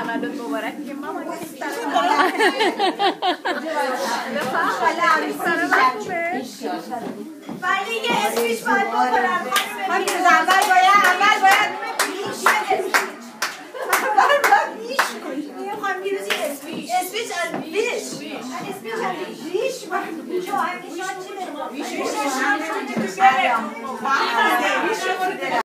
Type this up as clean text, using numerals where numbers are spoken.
تولد مبارک که ماما ولی یه اسپیچ باید بکنم اول باید بیش کنیم میخوام بیروزی اسپیچ از بیش باید چی